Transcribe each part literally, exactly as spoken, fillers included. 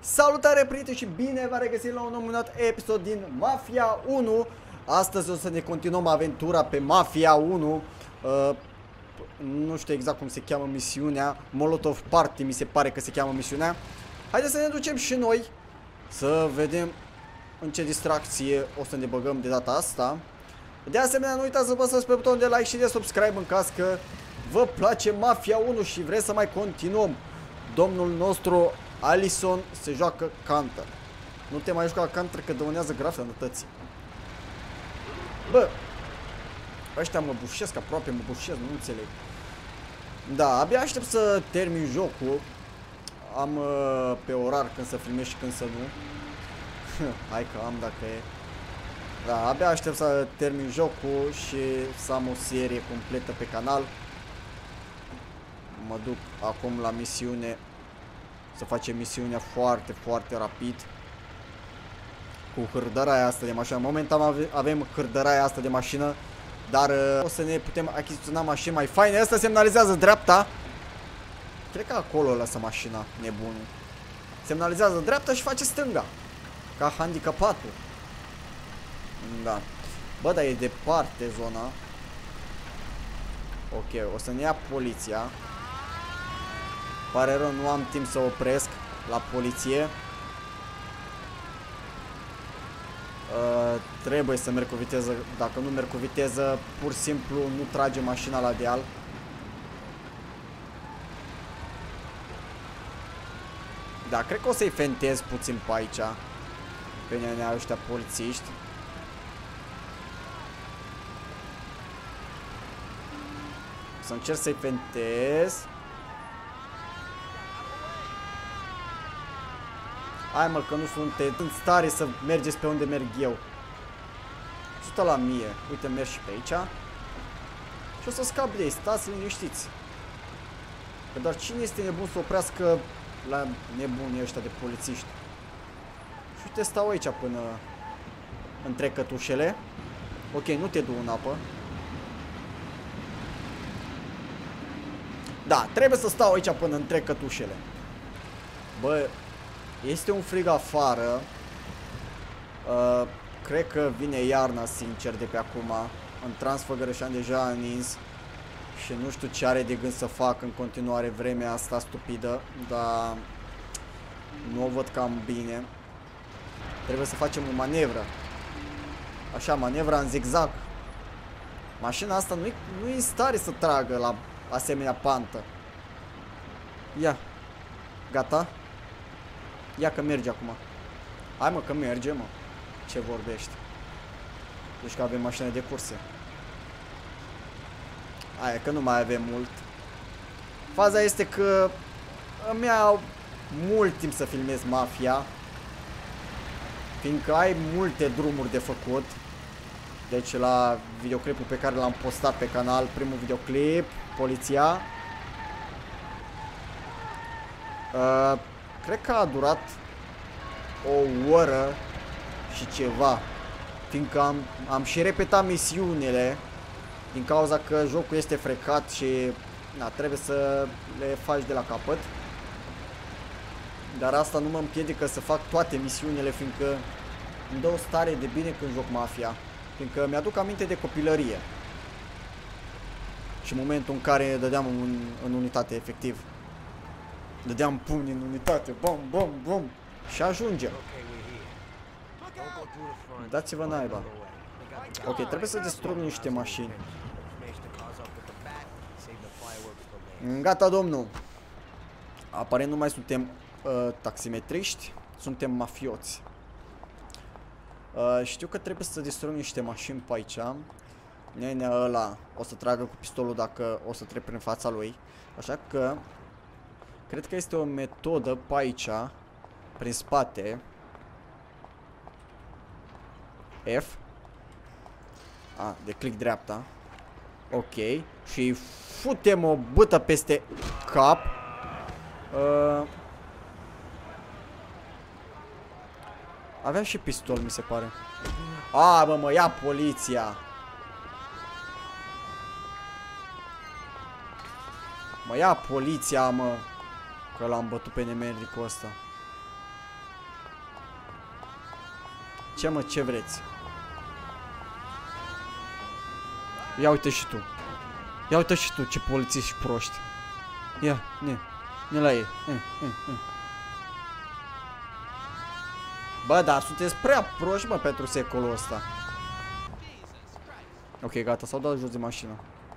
Salutare prieteni și bine v-am regăsit la un nou minut episod din Mafia unu. Astăzi o să ne continuăm aventura pe Mafia unu. uh, Nu știu exact cum se cheamă misiunea. Molotov Party mi se pare că se cheamă misiunea. Haideți să ne ducem și noi să vedem în ce distracție o să ne băgăm de data asta. De asemenea, nu uitați să apăsați pe butonul de like și de subscribe în caz că vă place Mafia unu și vreți să mai continuăm. Domnul nostru Allison se joacă Counter. Nu te mai juca Counter că dăunează grav sănătății. Bă, ăștia mă bușesc, aproape mă bușesc, nu înțeleg. Da, abia aștept să termin jocul. Am uh, pe orar când să filmez și când să nu. Hai că am dacă e. Da, abia aștept să termin jocul și să am o serie completă pe canal. Mă duc acum la misiune. Să facem misiunea foarte, foarte rapid. Cu hârdăraia asta de mașină. Momentan ave avem hârdăraia asta de mașină. Dar uh, o să ne putem achiziționa mașini mai faine. Asta semnalizează dreapta. Cred că acolo lăsă mașina nebunul. Semnalizează dreapta și face stânga. Ca handicapatul. Da. Bă, dar e departe zona. Ok, o să ne ia poliția. Pare rău, nu am timp să opresc la poliție. uh, Trebuie să merg cu viteză. Dacă nu merg cu viteză, pur și simplu nu trage mașina la deal. Da, cred că o să-i fentez puțin pe aici. Pe nenea ăștia polițiști. Să încerc să-i fentez. Hai mă că nu sunteți în stare să mergeți pe unde merg eu. o sută la mie. Uite, merg și pe aici. Și o să scap de ei, stați liniștiți. Că doar cine este nebun să oprească la nebunii ăștia de polițiști? Și uite, stau aici până întrec cătușele. Ok, nu te du în apă. Da, trebuie să stau aici până întrec cătușele. Bă, este un frig afară. uh, Cred că vine iarna, sincer, de pe acum. În Transfăgărășan deja a nins. Și nu știu ce are de gând să fac în continuare vremea asta stupidă. Dar nu o văd cam bine. Trebuie să facem o manevră. Așa, manevra în zigzag. Mașina asta nu e nu e în stare să tragă la asemenea pantă. Ia. Gata? Ia că merge acum. Hai mă că merge, mă. Ce vorbești? Deci că avem mașină de curse. Aia că nu mai avem mult. Faza este că îmi iau mult timp să filmez Mafia. Fiindcă ai multe drumuri de făcut. Deci la videoclipul pe care l-am postat pe canal, primul videoclip, poliția, uh, cred că a durat o oră și ceva. Fiindcă am, am și repetat misiunile. Din cauza că jocul este frecat și na, trebuie să le faci de la capăt. Dar asta nu mă împiedică să fac toate misiunile, fiindcă îmi dă o stare de bine când joc Mafia. Fiindcă mi-aduc aminte de copilărie. Și momentul în care dădeam în, în unitate, efectiv. Dădeam pumni în unitate, bom, bom, bom. Și ajungem. Dați-vă naiba. Ok, trebuie să distrug niște mașini. Gata, domnul. Aparent nu mai suntem uh, taximetriști. Suntem mafioți. uh, Știu că trebuie să distrug niște mașini pe aici. Nenea ăla o să tragă cu pistolul dacă o să trec prin fața lui. Așa că cred că este o metodă pe aici, prin spate. F. A, de click dreapta. Ok. Și futem o bâtă peste cap. uh, Aveam și pistol, mi se pare. A, bă, mă ia poliția. Mă ia poliția, mă. Că l-am bătut pe nemernicul ăsta. Ce mă, ce vreți? Ia uite și tu. Ia uite și tu ce polițiști proști. Ia, ne, ne la ei. E, e, e. Bă, dar sunteți prea proști, mă, pentru secolul ăsta. Ok, gata, s-au dat jos de mașină.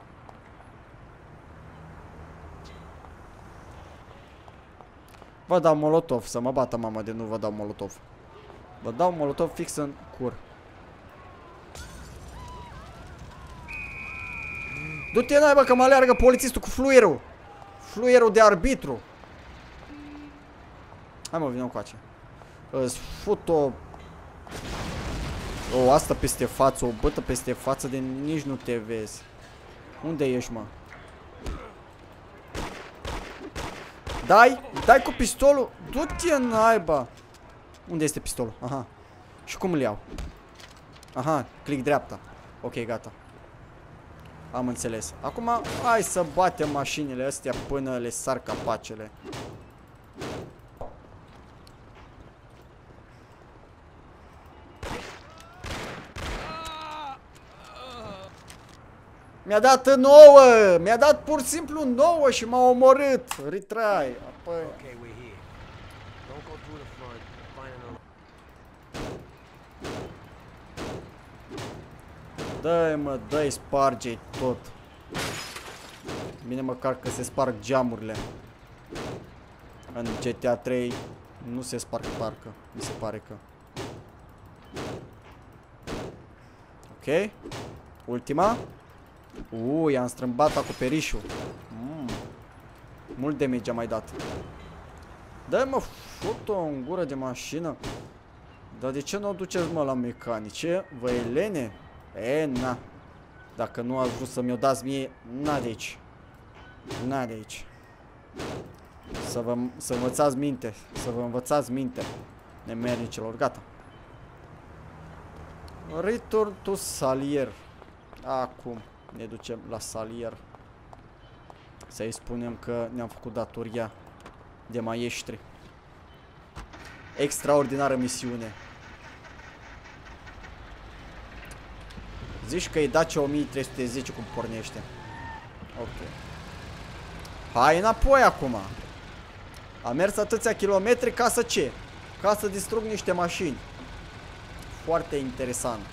Vă dau molotov, să mă bată mama de nu vă dau molotov. Vă dau molotov fix în cur. Du-te naiba că mă aleargă polițistul cu fluierul. Fluierul de arbitru. Hai mă, vină încoace. Îți fut o... O asta peste față, o bătă peste față de nici nu te vezi. Unde ești, mă? Dai, dai cu pistolul. Du-te naiba. Unde este pistolul? Aha. Și cum îl iau? Aha, click dreapta. Ok, gata. Am înțeles. Acum, hai să batem mașinile astea până le sar capacele. Mi-a dat nouă! Mi-a dat pur și simplu nouă și m-a omorât! Retry! Apoi... Dă-i mă, dă-i, sparge-i tot. Bine măcar că se sparg geamurile. În G T A trei nu se sparg parcă, mi se pare că. Ok. Ultima. Uuu, i-am strâmbat acoperișul. Mm. Mult damage a mai dat. Dă-i mă, fut-o în gură de mașină. Dar de ce nu o duceți mă la mecanice? Vă e lene? E, na. Dacă nu ați vrut să mi-o dați mie, na de aici. Na de aici. Să vă să învățați minte. Să vă învățați minte. Nemernicilor, gata. Return to Salier. Acum ne ducem la Salier. Să-i spunem că ne-am făcut datoria de maestri. Extraordinară misiune. Zici că e Dacia o mie trei sute zece cum pornește. Ok. Hai înapoi acum. Am mers atâția kilometri ca să ce? Ca să distrug niște mașini. Foarte interesant.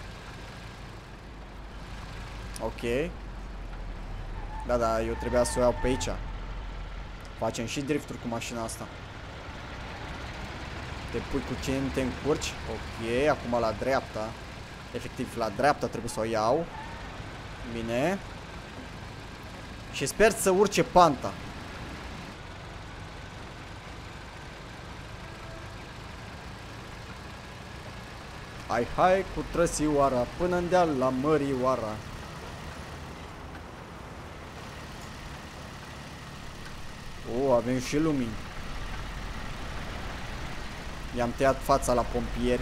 Ok. Da, da, eu trebuia să o iau pe aici. Facem și drifturi cu mașina asta. Te pui cu ce te încurci. Ok, acum la dreapta. Efectiv, la dreapta trebuie să o iau. Bine. Și sper să urce panta. Hai, hai cu trăsioara până în deal la Mărioara. O, avem și lumini. I-am tăiat fața la pompieri.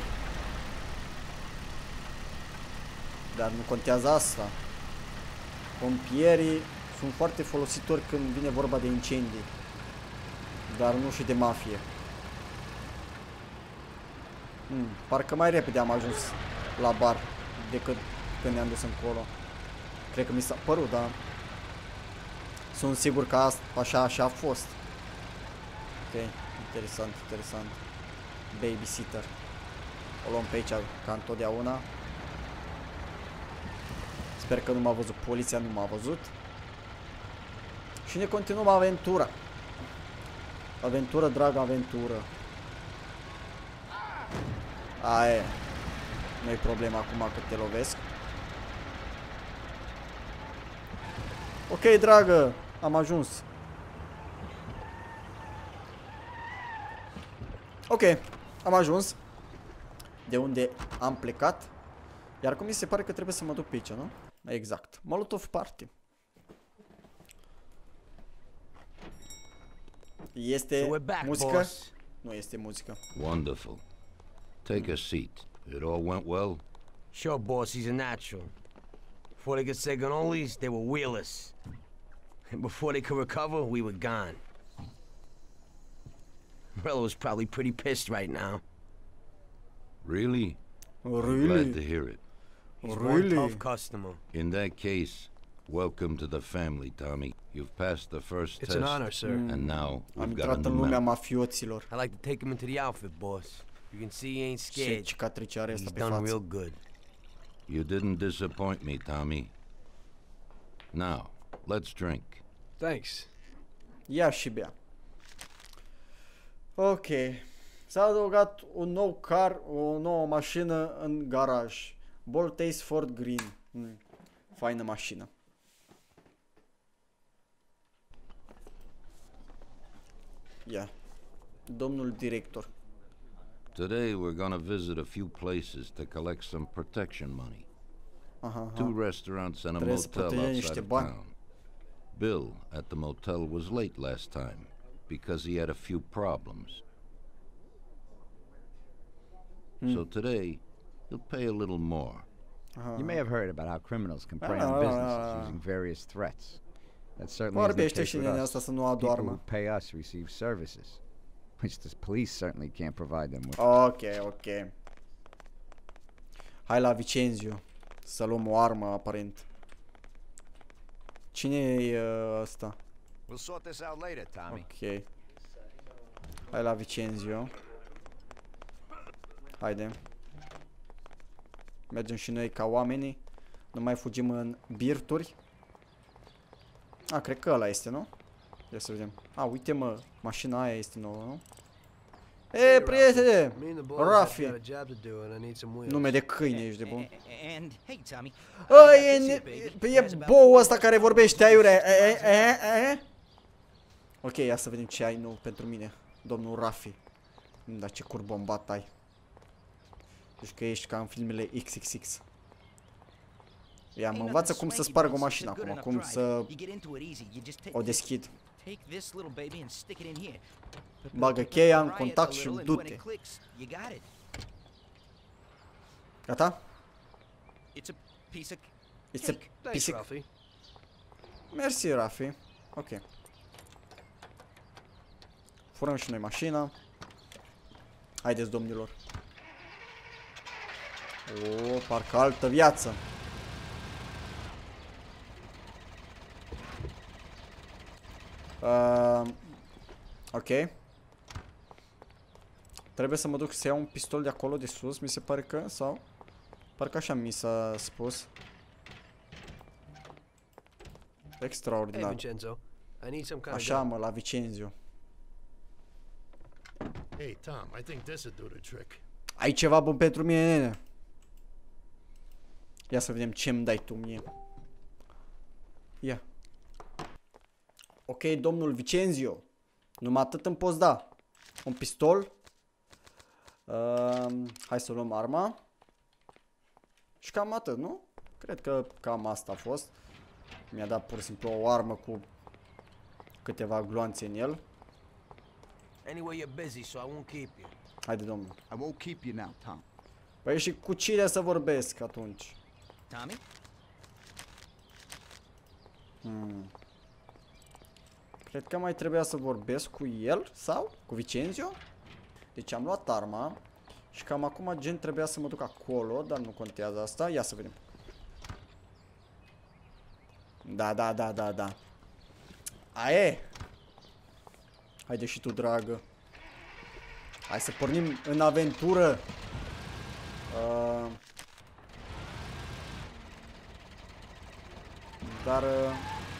Dar nu contează asta. Pompierii sunt foarte folositori când vine vorba de incendii. Dar nu și de mafie. Hmm, parcă mai repede am ajuns la bar decât când ne-am dus încolo. Cred că mi s-a părut, dar sunt sigur că asta, așa, așa a fost. Ok, interesant, interesant. Babysitter. O luăm pe aici ca întotdeauna. Sper că nu m-a văzut poliția, nu m-a văzut. Și ne continuăm aventura. Aventură, dragă, aventură. Aia. Nu-i problema acum că te lovesc. Ok, dragă, am ajuns. Ok, am ajuns. De unde am plecat. Iar cum mi se pare că trebuie să mă duc pe aici, nu? Exact. Molotov Party. Este muzică? Nu este muzică. Wonderful. Take a seat. It all went well? Sure, boss, he's a natural. Before they could say cannolis, they were wheelers. And before they could recover, we were gone. Morello's probably pretty pissed right now. Really? Glad to Really? hear it. He's Really? one tough customer. In that case, welcome to the family, Tommy. You've passed the first It's test. an honor, sir. And now Am we've got a intrat new în lumea member. mafioților. I like to take him into the outfit, boss. You can see he ain't Ce scared. cicatrice are asta He's pe done față. real good. You didn't disappoint me, Tommy. Now, let's drink. Thanks. Ia și bea. Ok. S-a adăugat un nou car, o nouă mașină în garaj. Boltace Ford Green. Mm. Faină mașină. Ia. Domnul director. Today we're gonna visit a few places to collect some protection money. Aha, aha. Two restaurants and a Trebuie să motel protejăm niște outside of bani. town. Bill at the motel was late last time because he had a few problems. So today, he'll pay a little more. You may have heard about how criminals can prey Ah, on ah, businesses ah. using various threats. That certainly isn't the Vorbește case și with nenea us. asta să nu People who adoarmă. pay us receive services, which the police certainly can't provide them with. Ok, ok. Hai la Vicenziu. Să luăm o armă, aparent. Cine e uh, ăsta? We'll sort this out later, Tommy. Ok. Hai la Vicenziu. Haide. Mergem și noi ca oamenii. Nu mai fugim în birturi. A, cred că ăla este, nu? Ia să vedem. A, uite mă, mașina aia este nouă, nu? E, prietene! Me and the boys Rafi! got a job to do and I need some wheels. Nume de câine, ești de bun. And hey, Tommy. Ă, e, e bou ăsta care vorbește aiurea. E, e, e, e. Ok, ia să vedem ce ai nou pentru mine, domnul Rafi. Dar ce cur bombat ai. Deci că ești ca în filmele X X X. Ia, mă învață cum să sparg o mașină acum, cum să o deschid. Bagă cheia în contact și du-te. Gata? It's a piece of It's a Thanks, piece. Ralphie. Mersi, Rafi. Ok. Furăm și noi mașina. Haideți, domnilor. O, parcă altă viață. Uh, ok. Trebuie să mă duc să iau un pistol de acolo de sus, mi se pare că, sau? Parcă așa mi s-a spus. Hey, Extraordinar. Vincenzo. I need some kind of Așa, gun. mă, la Vicenziu. Hey, Tom, I think this would do the trick. Ai ceva bun pentru mine, nene? Ia să vedem ce îmi dai tu mie. Ia. Ok, domnul Vicenziu. Numai atât îmi poți da. Un pistol. Uh, hai să luăm arma. Și cam atât, nu? Cred că cam asta a fost. Mi-a dat pur și simplu o armă cu câteva gloanțe în el. Anyway, you're busy, so I won't keep you. Haide, domnul. I won't keep you now, Tom. Păi și cu cine să vorbesc atunci? Tommy? Hmm. Cred că mai trebuia să vorbesc cu el sau cu Vicenziu. Deci am luat arma și cam acum gen trebuia să mă duc acolo, dar nu contează asta. Ia să vedem. Da, da, da, da, da. Aie! Haide și tu, dragă. Hai să pornim în aventură. Uh... Dar... Uh...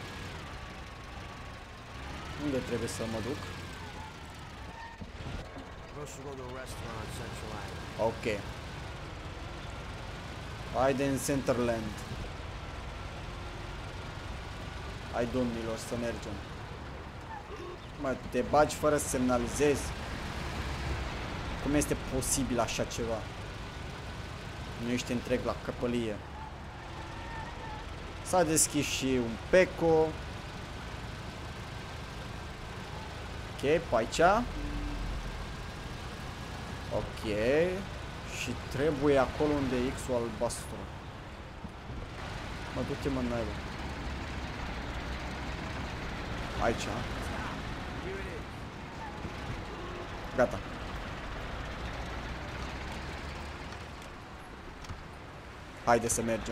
Unde trebuie să mă duc? First we'll go to a restaurant on Central Island. Ok. Haide în Centerland. Hai, domnilor, să mergem. Mă, te bagi fără să semnalizezi. Cum este posibil așa ceva? Nu ești întreg la căpălie. S-a deschis și un peco. Ok, pe aici. Ok. Și trebuie acolo unde e X-ul albastru. Mă du-te, mă, naiba. Aici. Gata. Haide să mergem.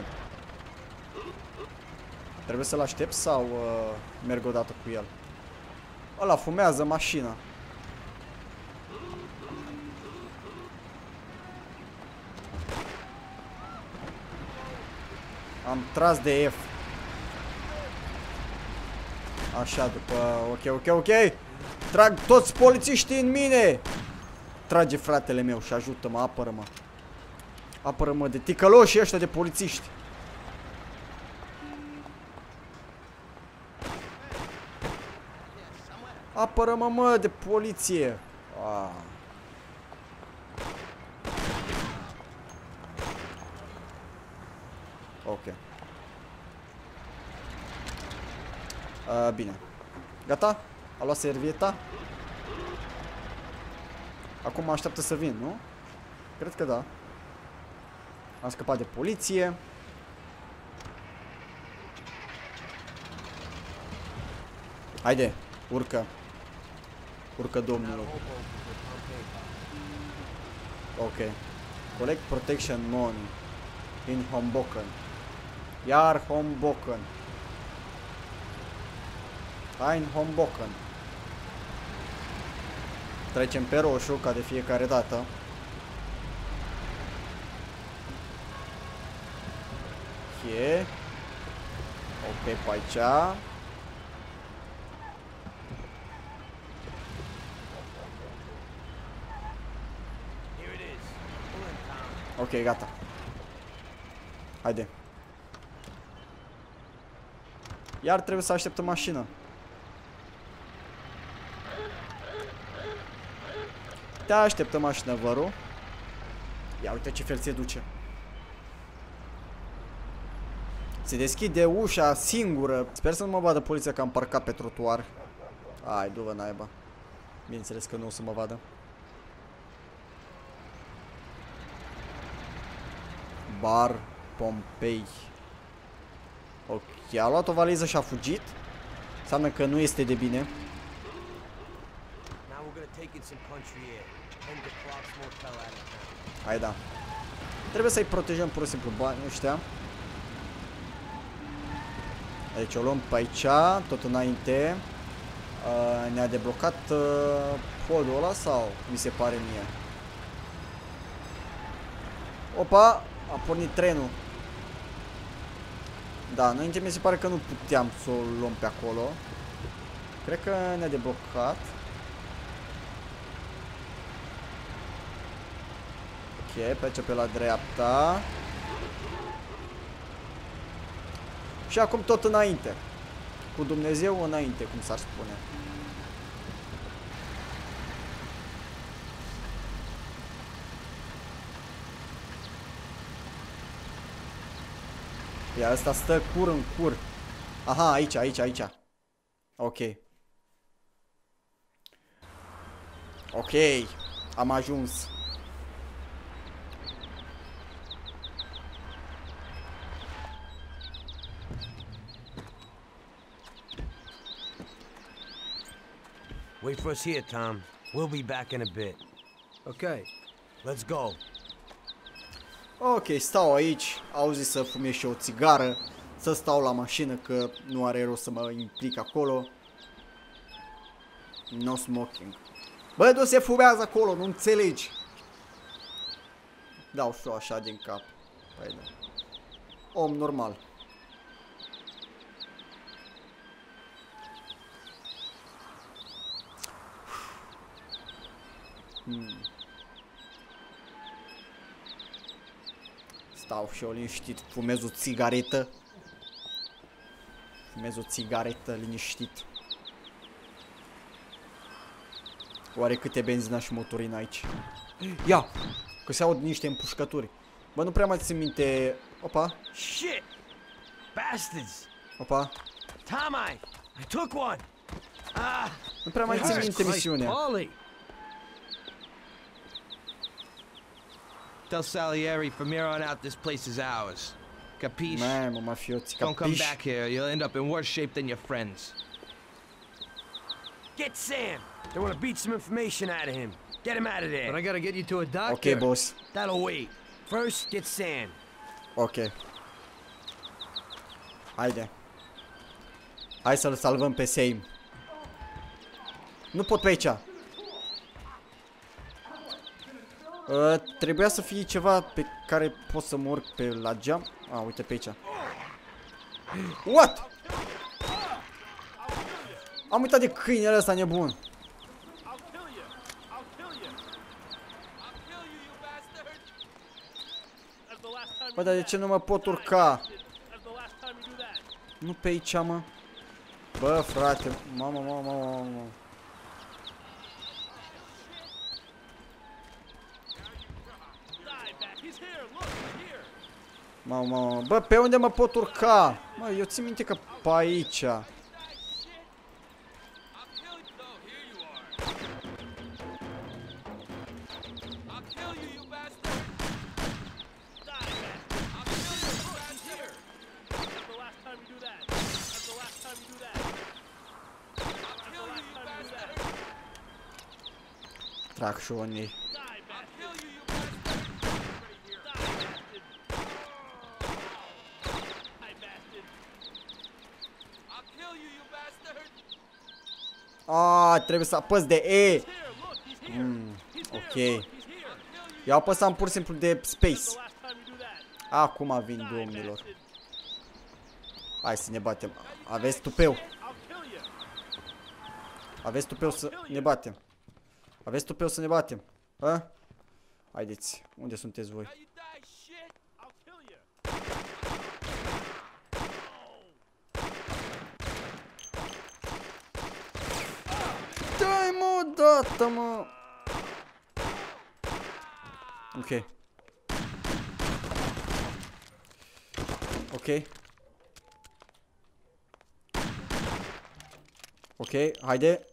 Trebuie să-l aștept sau uh, merg odată cu el? Ăla fumează mașina. Am tras de F. Așa, după... Ok, ok, ok. Trag toți polițiștii în mine. Trage fratele meu și ajută-mă, apără-mă. Apără-mă de ticăloșii ăștia de polițiști. Apără-mă, mă, de poliție. Ah. Ok. Uh, bine. Gata? A luat servieta? Acum mă așteaptă să vin, nu? Cred că da. Am scăpat de poliție. Haide, urcă. Urcă, domnul. Ok. Collect protection money in Hoboken. Iar Hoboken. Hai în Hoboken. Trecem pe roșu, ca de fiecare dată. Ok. Ok, pe aici. Ok, gata. Haide. Iar trebuie să așteptăm mașina. Te așteptăm mașina, vă rog. Ia uite ce fel se duce. Se deschide ușa singură. Sper să nu mă vadă poliția că am parcat pe trotuar. Hai, du-vă naiba. Bineînțeles că nu o să mă vadă. Bar Pompei. Ok, a luat o valiză și a fugit. Înseamnă că nu este de bine. Hai da. Trebuie să-i protejăm pur și simplu banii ăștia. Deci o luăm pe aici, tot înainte. uh, Ne-a deblocat uh, podul ăla sau mi se pare mie? Opa, a pornit trenul. Da, înainte mi se pare că nu puteam să o luăm pe acolo. Cred că ne-a deblocat. Ok, pe aici pe la dreapta. Și acum tot înainte. Cu Dumnezeu înainte, cum s-ar spune. Iar ăsta stă cur în cur. Aha, aici, aici, aici. Ok. Ok. Am ajuns. Wait for us here, Tom. We'll be back in a bit. Okay. Let's go. Ok, stau aici. Auzi să fumez și o țigară. Să stau la mașină că nu are rost să mă implic acolo. No smoking. Bă, nu se fumează acolo, nu înțelegi. Dau și așa din cap. Păi da. Om normal. Hmm. Stau și eu liniștit, fumez o țigaretă. Fumez o țigaretă liniștit. Oare câte benzină și motorină aici? Ia! Că se aud niște împușcături. Bă, nu prea mai țin minte... Opa! Shit! Bastards! Opa! Tom, I, I took one! Ah! Nu prea mai țin minte misiunea. Paulie! Tell Salieri from here on out this place is ours. Capiche? Mamă, mafioți, Don't come capiși? back here, you'll end up in worse shape than your friends. Get Sam! They want to beat some information out of him. Get him out of there. But I gotta get you to a doctor. Ok, boss. That'll wait. First, get Sam. Ok. Haide. Hai să-l salvăm pe Sam. Nu pot pe aici. Uh, trebuia să fie ceva pe care pot să mă urc pe la geam. Ah, uite pe aici. What? Am uitat de câinele ăsta nebun. Bă, dar de ce nu mă pot urca? Nu pe aici, mă. Bă, frate. Mamă, mamă, mamă, mamă. Mamă, mamă. Bă, pe unde mă pot urca? Mă, eu țin minte că pe aici. Tracșonii. Ah, trebuie să apăs de E. Mm, ok. Eu apăsam pur și simplu de space. Acum vin, domnilor. Hai să ne batem. Aveți tupeu. Aveți tupeu să ne batem. Aveți tupeu să ne batem. A? Haideți. Unde sunteți voi? Dai mă, dată mă. Ok. Ok. Ok, haide.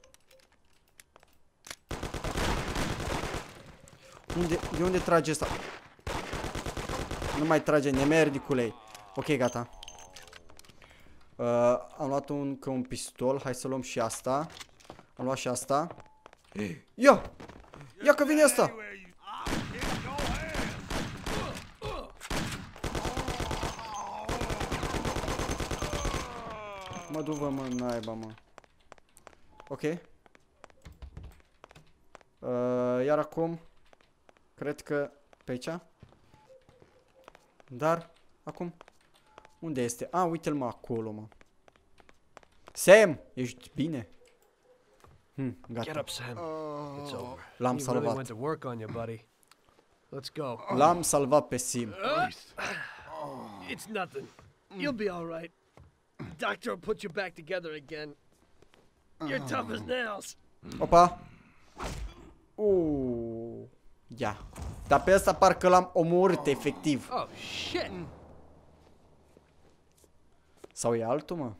Unde, de unde trage asta? Nu mai trage nemerdicule. Ok, gata. Uh, am luat un, că un pistol. Hai să luăm și asta. Am luat și asta. Ia! Ia că vine asta! Mă du-vă, mă, naiba, mă. Ok. Uh, iar acum cred că pe aici. Dar acum unde este? A, uite-l mă acolo, mă. Sam, ești bine? Hmm, gata. L-am salvat. L-am salvat pe Sim. It's nothing. You'll be all right. Doctor will put you back together again. You're tough as nails. Opa. Uuu. Ia. Dar pe ăsta parcă l-am omorât, efectiv. Oh, shit. Sau e altul, mă?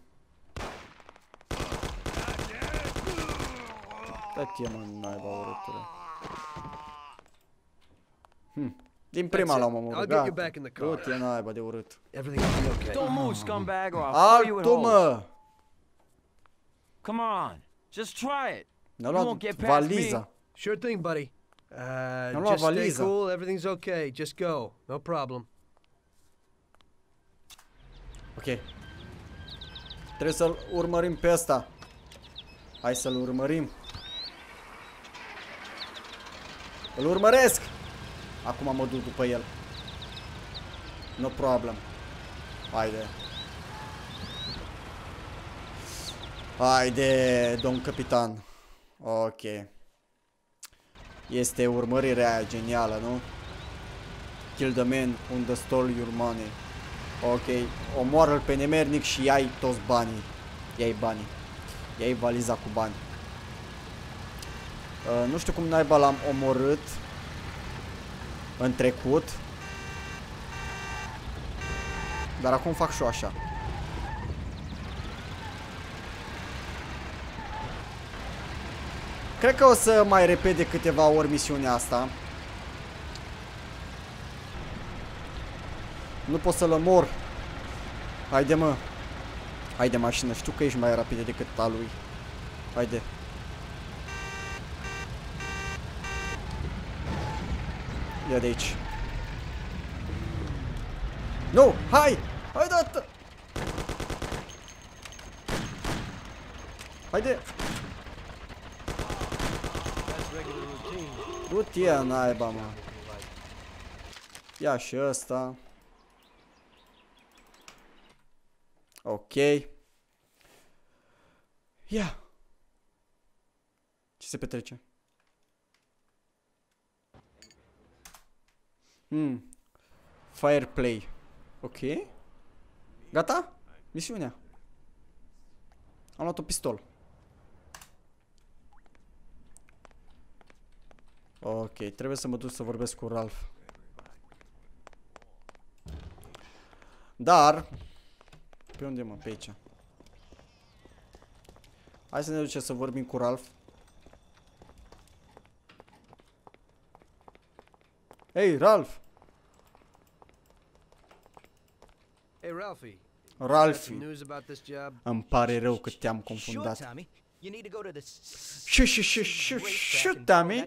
Da-te, mă, naiba urâtule. Hm. Din prima l-am omorât, gata. Du-te, naiba de urât. Don't move, scumbag, or I'll throw you in Altul, mă! Come on, just try it. Ne-a You won't luat get past valiza. me. Sure thing, buddy. Uh, luat just stay valiza. cool. Everything's okay. Just go. No problem. Ok. Trebuie să-l urmărim pe ăsta. Hai să-l urmărim. Îl urmăresc! Acum mă duc după el. No problem. Haide. Haide, domn capitan. Ok. Este urmărirea aia genială, nu? Kill the man who the stole your money. Ok. Omoară-l pe nemernic și ia-i toți banii. Ia-i banii. Ia-i valiza cu bani. Uh, nu știu cum naiba l-am omorât în trecut. Dar acum fac și eu așa. Cred că o să mai repet de câteva ori misiunea asta. Nu pot să-l omor. Haide, mă. Haide, mașină. Știu că ești mai rapidă decât a lui. Haide. Ia de aici. Nu, hai! Hai dată! Haide! Du-te, naiba, mă. Ia și ăsta. Ok. Ia. Ce se petrece? Hmm. Fireplay. Ok. Gata? Misiunea. Am luat un pistol. Ok, trebuie să mă duc să vorbesc cu Ralph. Dar... Pe unde, mă? Pe aici. Hai să ne ducem să vorbim cu Ralph. Hey, Ralph! Hey, Ralphie. Ralphie. News about this job? Îmi pare rău că te-am Sure, confundat. Tommy. You need to go to the Shh, shh, shh, shh, shh, Tommy.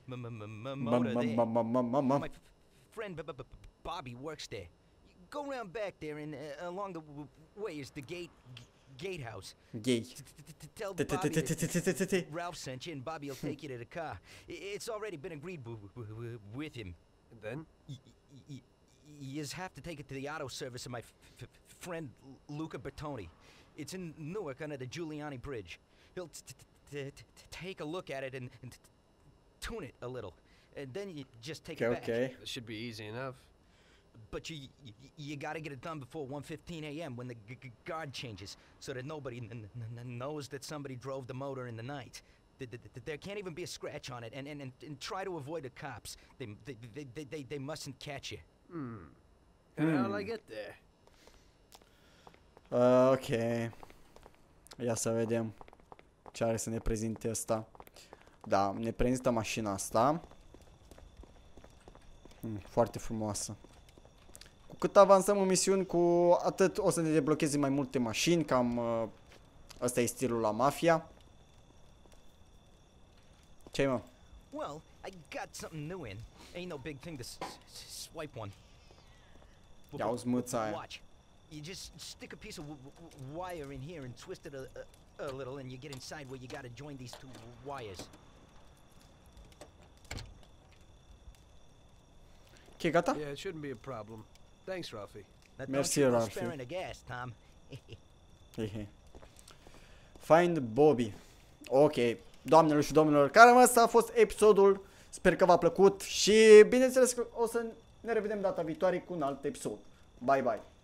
My friend Bobby works there. Go around back there and uh, along the way is the gate gatehouse. Gay. Tell Bobby that Ralph sent you and Bobby will take you to the car. It's already been agreed with him. And then? You just have to take it to the auto service of my friend Luca Bertoni. It's in Newark under the Giuliani Bridge. He'll take a look at it and, and tune it a little, and then you just take Okay, it back. okay. That should be easy enough. But you you, you got to get it done before one fifteen a m when the g g guard changes, so that nobody n n knows that somebody drove the motor in the night. Th th th there can't even be a scratch on it, and and and, and try to avoid the cops. They they they they, they, they mustn't catch you. Hmm. And Hmm. how'll I get there? Uh, ok. Ia să vedem ce are să ne prezinte asta. Da, ne prezintă mașina asta. Hmm, foarte frumoasă. Cu cât avansăm în misiuni, cu atât o să ne deblocheze mai multe mașini. Cam uh, ăsta e stilul la Mafia. Ce-i, mă? Well, I got something new in. Ain't no big thing to s s swipe one. Ia uzi mâța aia. Watch. You just stick a piece of w w wire in here and twist it a, a, a little, and you get inside where you gotta join these two wires. Ok, gata? Yeah, it shouldn't be a problem. Thanks, Ralphie. Now, Merci, don't you go Ralphie. sparing the gas, Tom. Hehe. Find Bobby. Ok, doamnelor și domnilor, cam asta a fost episodul. Sper că v-a plăcut și bineînțeles că o să ne revedem data viitoare cu un alt episod. Bye bye.